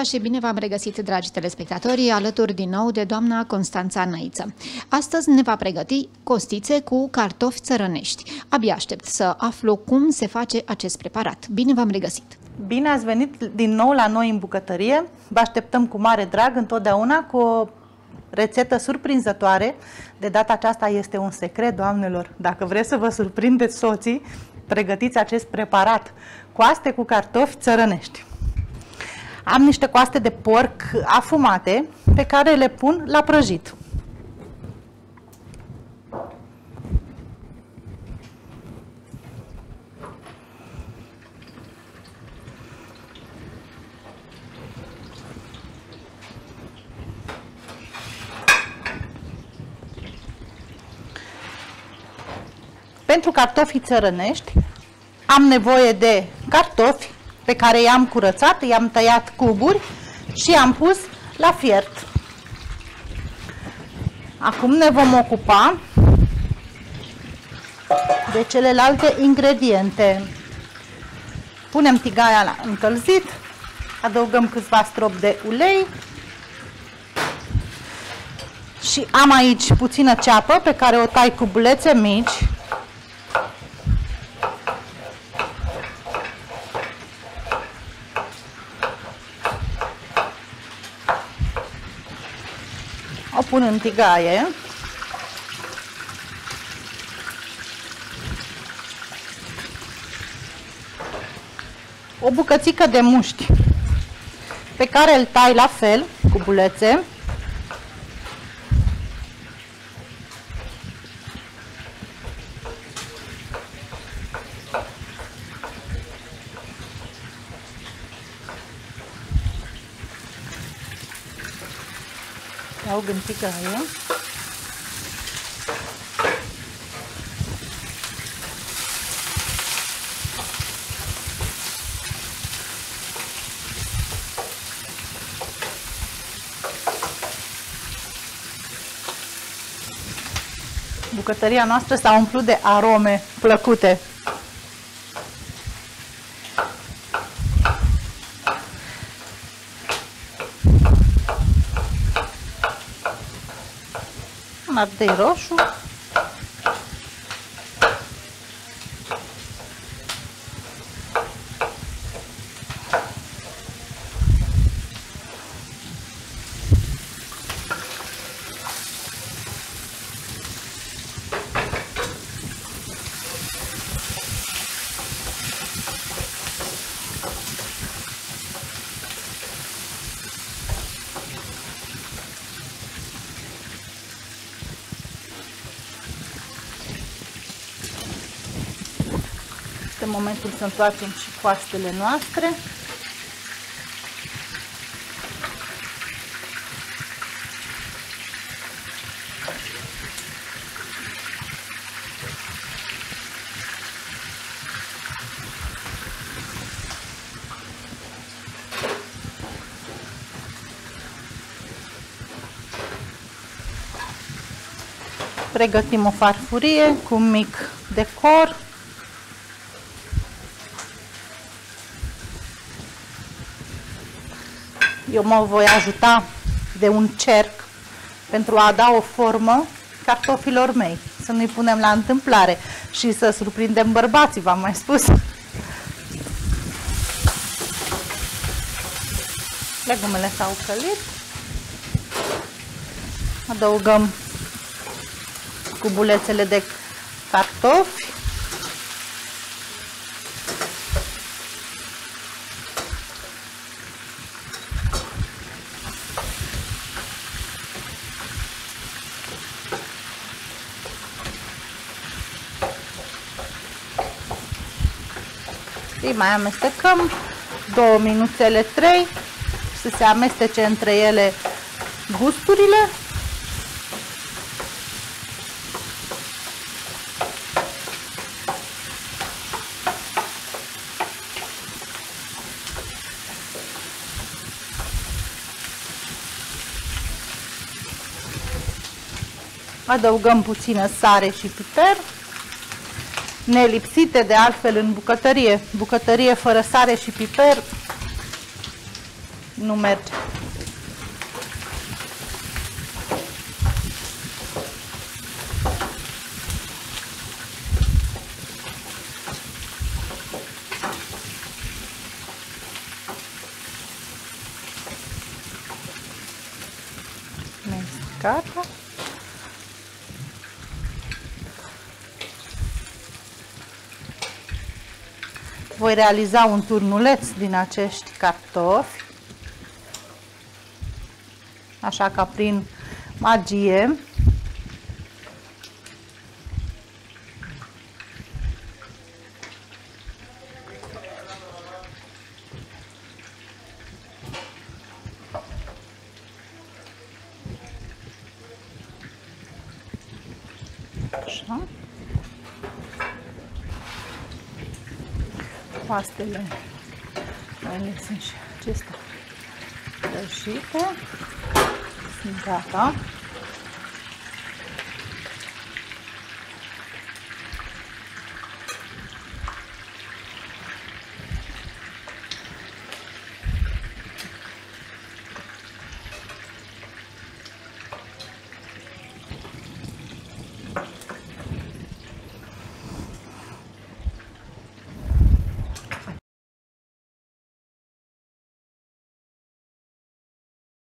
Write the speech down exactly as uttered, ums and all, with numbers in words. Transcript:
dimineața și bine v-am regăsit, dragi telespectatori, alături din nou de doamna Constanța Năiță. Astăzi ne va pregăti costițe cu cartofi țărănești. Abia aștept să aflu cum se face acest preparat. Bine v-am regăsit! Bine ați venit din nou la noi în bucătărie. Vă așteptăm cu mare drag întotdeauna cu o rețetă surprinzătoare. De data aceasta este un secret, doamnelor. Dacă vreți să vă surprindeți soții, pregătiți acest preparat. Coaste cu cartofi țărănești. Am niște coaste de porc afumate pe care le pun la prăjit. Pentru cartofii țărănești am nevoie de cartofi pe care i-am curățat, i-am tăiat cuburi și i-am pus la fiert. Acum ne vom ocupa de celelalte ingrediente. Punem tigaia la încălzit, adăugăm câțiva stropi de ulei și am aici puțină ceapă pe care o tai cu bulețe mici. O pun în tigaie. O bucățică de mușchi pe care îl tai la fel cu bulețe. Adaug în tigaie. Bucătăria noastră s-a umplut de arome plăcute. Ardei roșu, este momentul să întoarcem și coastele noastre. Pregătim o farfurie cu un mic decor. Eu mă voi ajuta de un cerc pentru a da o formă cartofilor mei. Să nu-i punem la întâmplare și să surprindem bărbații, v-am mai spus. Legumele s-au călit. Adăugăm cubulețele de cartofi. Îi mai amestecăm două minuțele, trei, să se amestece între ele gusturile. Adăugăm puțină sare și piper. Nelipsite de altfel în bucătărie. Bucătărie fără sare și piper nu merge. Gata. Voi realiza un turnuleț din acești cartofi, așa ca prin magie. Așa. Pastele mele sunt și acestea prăjite. Sunt gata.